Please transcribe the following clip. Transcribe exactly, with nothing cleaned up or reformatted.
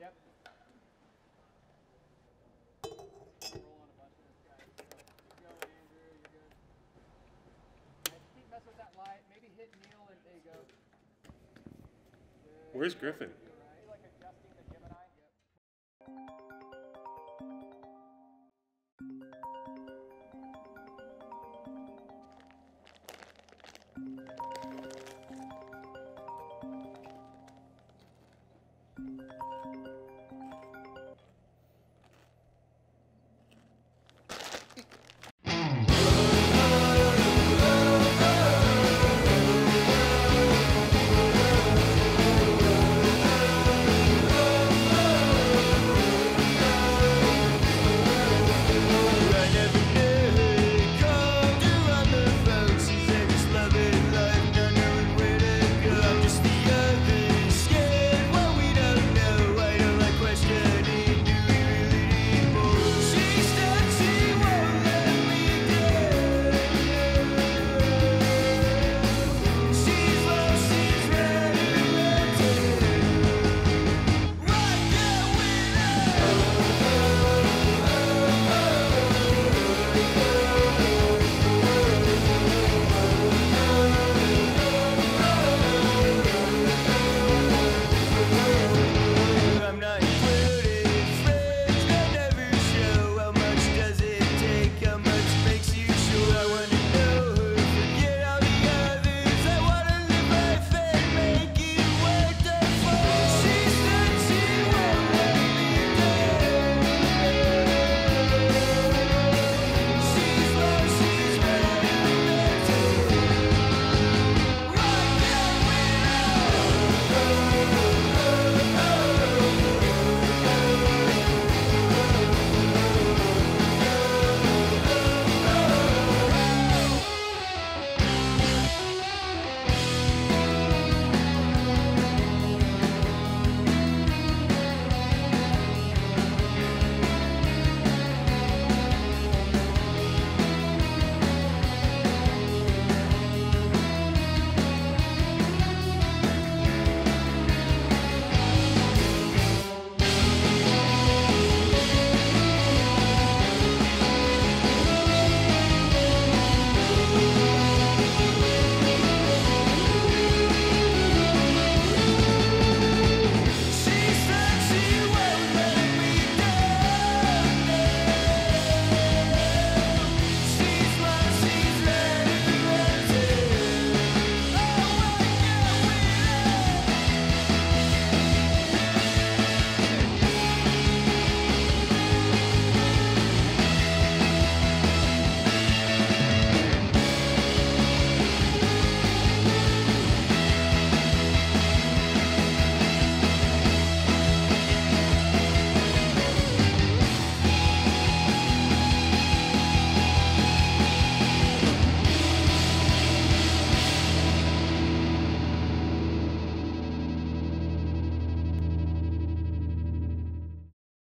Yep. Roll on a bunch of this guy. Keep going, Andrew. You're good. Yeah, just keep messing with that light. Maybe hit Neil and there you go. Good. Where's Griffin? Right. Like adjusting the Gemini. Yep.